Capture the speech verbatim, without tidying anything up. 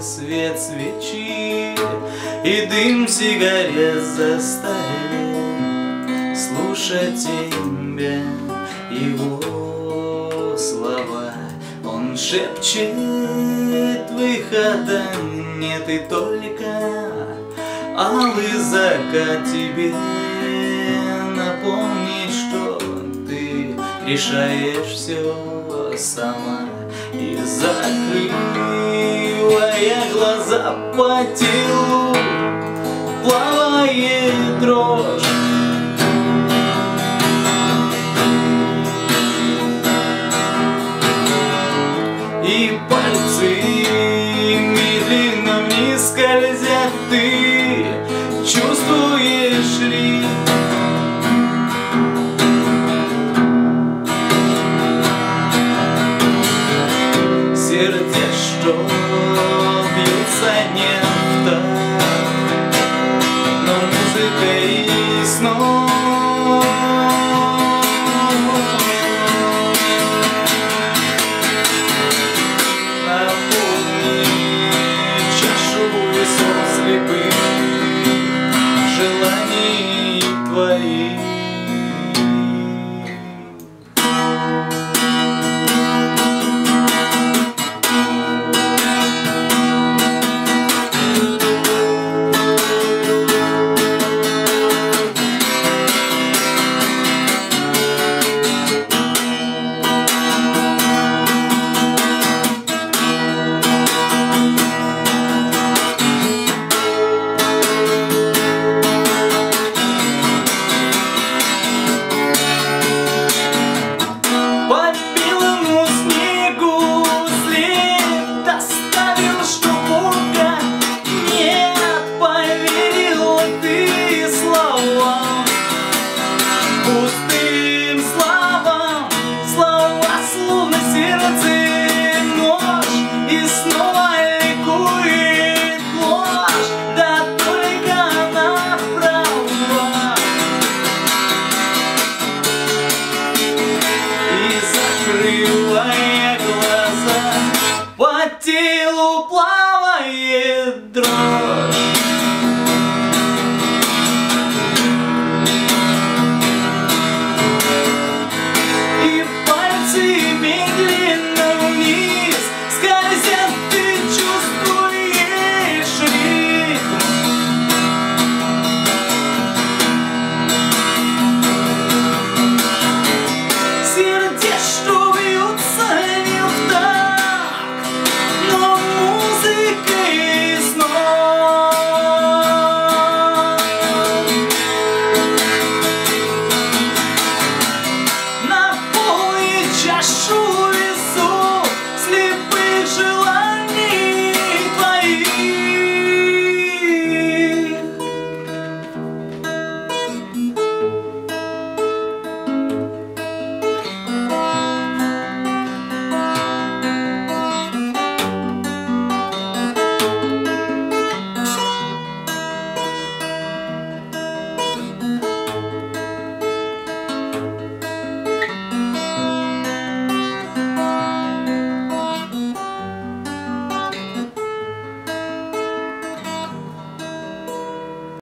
свет свечи и дым сигарет заставит слушать тебя, его слова. Он шепчет, выхода нет, и только алый закат тебе напомнит, что ты решаешь все сама. И закрывая глаза, по телу плавает дрожь. И пальцы медленно вниз скользят, ты чувствуешь ритм. Сердце, что бьется не в такт, но музыка и снова наполни чашу весов слепых желаний твоих. Пустым словам, слова словно сердце нож, и снова ликует ложь, да только она права. И закрывая глаза, по телу плавает дрожь.